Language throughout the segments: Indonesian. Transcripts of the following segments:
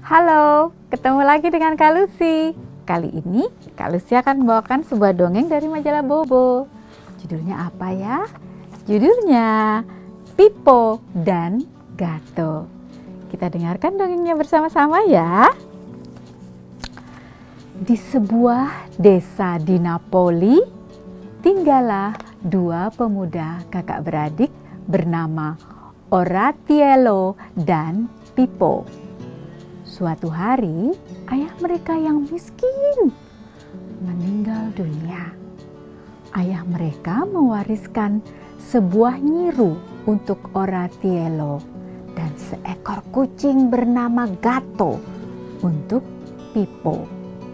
Halo, ketemu lagi dengan Kak Lucy. Kali ini Kak Lucy akan membawakan sebuah dongeng dari majalah Bobo. Judulnya apa ya? Judulnya Pippo dan Gato. Kita dengarkan dongengnya bersama-sama ya. Di sebuah desa di Napoli, tinggallah dua pemuda kakak beradik bernama Oratiello dan Pippo. Suatu hari, ayah mereka yang miskin meninggal dunia. Ayah mereka mewariskan sebuah nyiru untuk Oratiello dan seekor kucing bernama Gato untuk Pippo.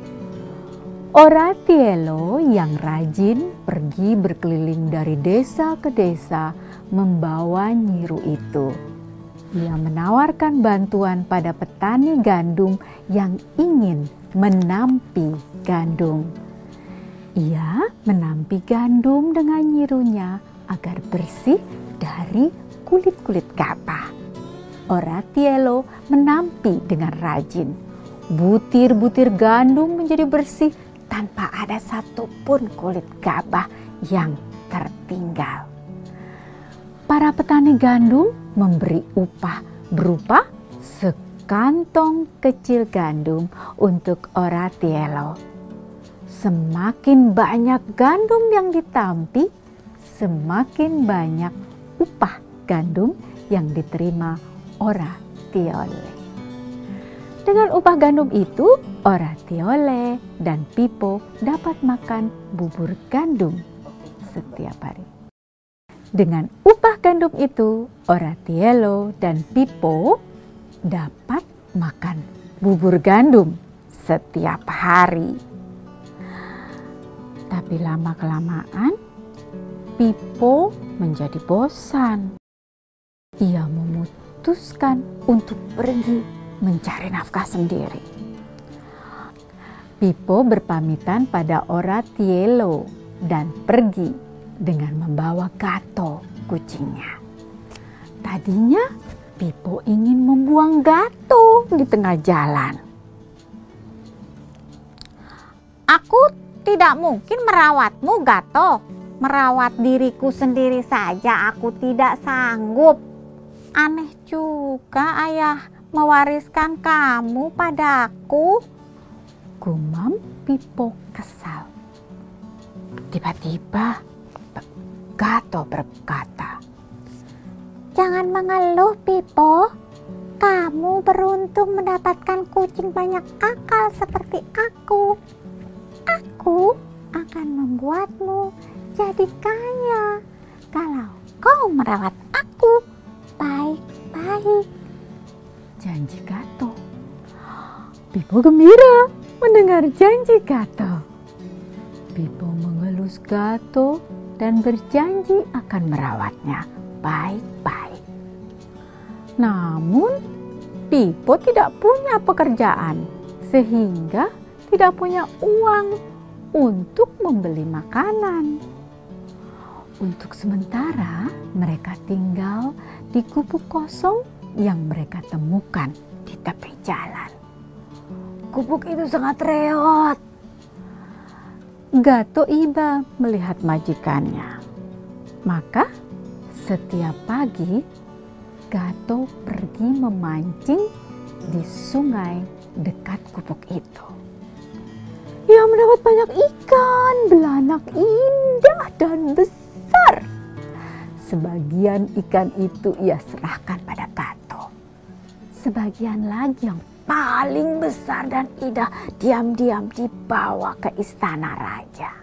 Oratiello yang rajin pergi berkeliling dari desa ke desa membawa nyiru itu. Ia menawarkan bantuan pada petani gandum yang ingin menampi gandum. Ia menampi gandum dengan nyirunya agar bersih dari kulit-kulit gabah. Oratiello menampi dengan rajin. Butir-butir gandum menjadi bersih tanpa ada satupun kulit gabah yang tertinggal. Para petani gandum memberi upah berupa sekantong kecil gandum untuk Oratiello. Semakin banyak gandum yang ditampi, semakin banyak upah gandum yang diterima Oratiello. Dengan upah gandum itu, Oratiello dan Pippo dapat makan bubur gandum setiap hari. Dengan upah gandum itu, Oratiello dan Pippo dapat makan bubur gandum setiap hari. Tapi lama-kelamaan, Pippo menjadi bosan. Ia memutuskan untuk pergi mencari nafkah sendiri. Pippo berpamitan pada Oratiello dan pergi dengan membawa Gato kucingnya. Tadinya Pippo ingin membuang Gato di tengah jalan. Aku tidak mungkin merawatmu, Gato. Merawat diriku sendiri saja aku tidak sanggup. Aneh juga ayah mewariskan kamu padaku. Gumam Pippo kesal. Tiba-tiba Gato berkata, "Jangan mengeluh, Pippo. Kamu beruntung mendapatkan kucing banyak akal seperti aku. Aku akan membuatmu jadi kaya kalau kau merawat aku baik-baik," janji Gato. Pippo gembira mendengar janji Gato. Pippo mengelus Gato dan berjanji akan merawatnya baik-baik. Namun, Pippo tidak punya pekerjaan sehingga tidak punya uang untuk membeli makanan. Untuk sementara, mereka tinggal di gubuk kosong yang mereka temukan di tepi jalan. Gubuk itu sangat reot. Gato iba melihat majikannya. Maka setiap pagi Gato pergi memancing di sungai dekat gubuk itu. Ia mendapat banyak ikan belanak indah dan besar. Sebagian ikan itu ia serahkan pada Gato. Sebagian lagi yang paling besar dan indah diam-diam dibawa ke istana raja.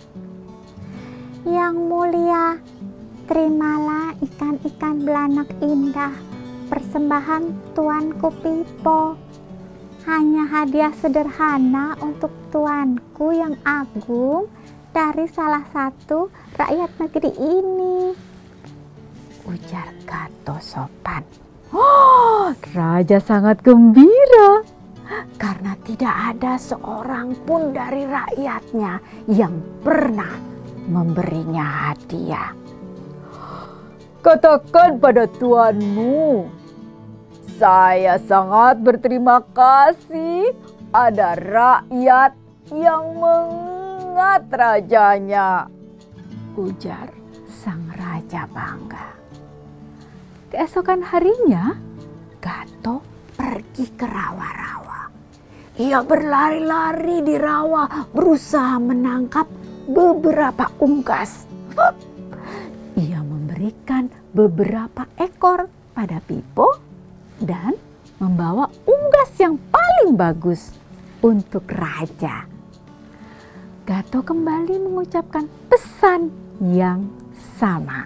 Yang mulia, terimalah ikan-ikan belanak indah, persembahan tuanku Pippo. Hanya hadiah sederhana untuk tuanku yang agung dari salah satu rakyat negeri ini, ujar Gato sopan. Oh, raja sangat gembira karena tidak ada seorang pun dari rakyatnya yang pernah memberinya hadiah. Katakan pada tuanmu, Saya sangat berterima kasih ada rakyat yang mengingat rajanya, ujar sang raja bangga. Keesokan harinya, Gato pergi ke rawa-rawa. Ia berlari-lari di rawa berusaha menangkap beberapa unggas. Ia memberikan beberapa ekor pada Pipo dan membawa unggas yang paling bagus untuk raja. Gato kembali mengucapkan pesan yang sama.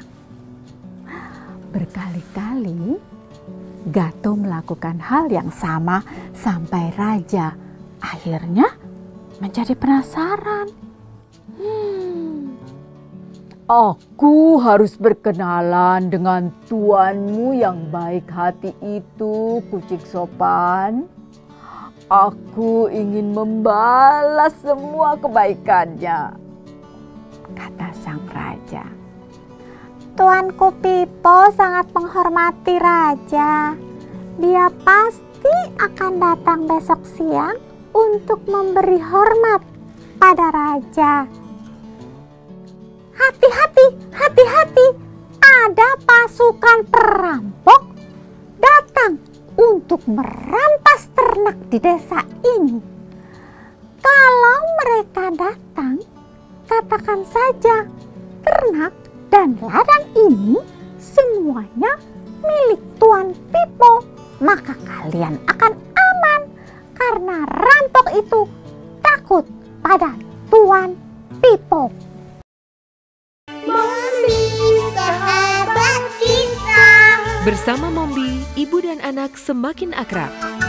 Berkali-kali Gato melakukan hal yang sama sampai raja akhirnya menjadi penasaran. Aku harus berkenalan dengan tuanmu yang baik hati itu, kucing sopan. Aku ingin membalas semua kebaikannya, kata sang raja. Tuanku Pipo sangat menghormati raja. Dia pasti akan datang besok siang untuk memberi hormat pada raja. Hati-hati, hati-hati, ada pasukan perampok datang untuk merampas ternak di desa ini. Kalau mereka datang, katakan saja ternak dan ladang ini semuanya milik Tuan Pipo. Maka kalian akan aman karena rampok itu takut pada Tuan Pipo. Mombi, sahabat kita. Bersama Mombi, ibu dan anak semakin akrab.